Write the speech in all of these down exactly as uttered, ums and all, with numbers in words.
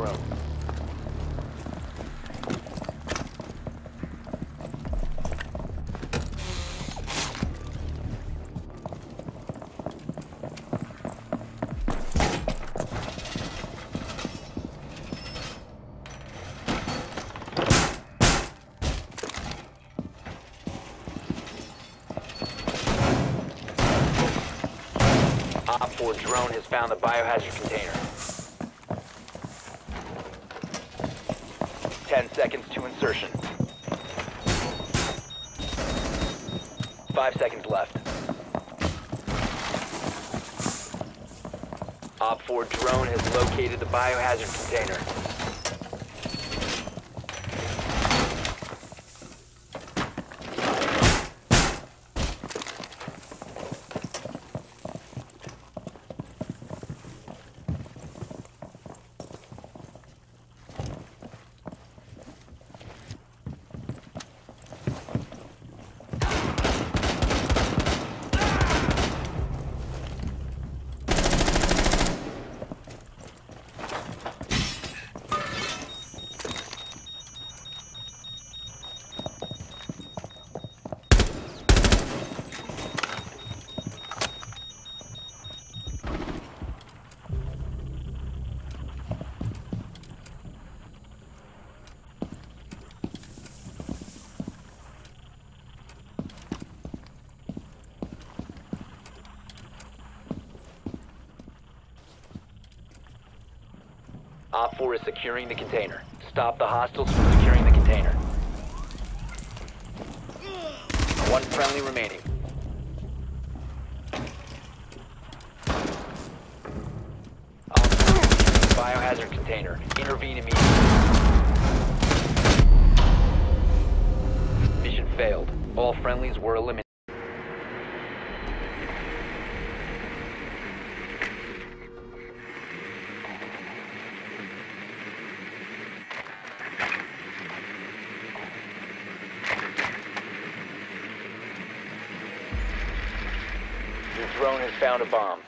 room. Op four drone has found the biohazard container. Ten seconds to insertion. Five seconds left. Op four drone has located the biohazard container. Op four is securing the container. Stop the hostiles from securing the container. One friendly remaining. Op four is securing the biohazard container. Intervene immediately. Mission failed. All friendlies were eliminated. Your drone has found a bomb.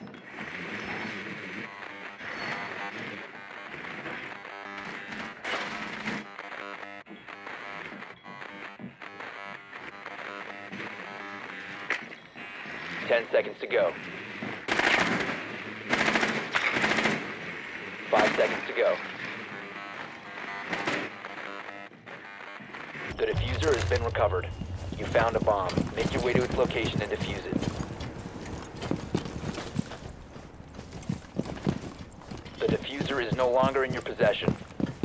Ten seconds to go. Five seconds to go. The diffuser has been recovered. You found a bomb. Make your way to its location and defuse it. The diffuser is no longer in your possession.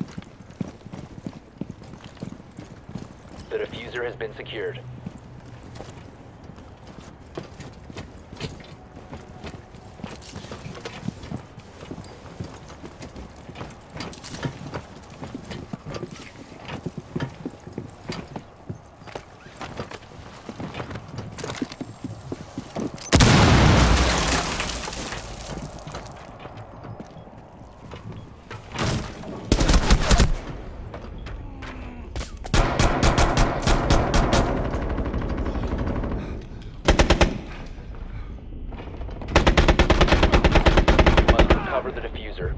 The diffuser has been secured. Cover the diffuser.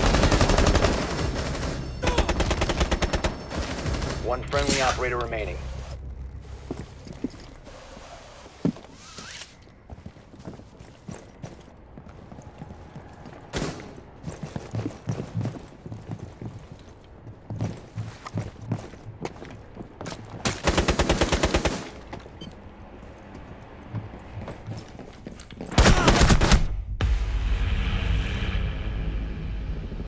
One friendly operator remaining.